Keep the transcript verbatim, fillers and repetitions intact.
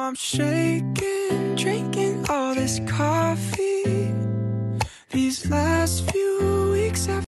I'm shaking, drinking all this coffee. These last few weeks have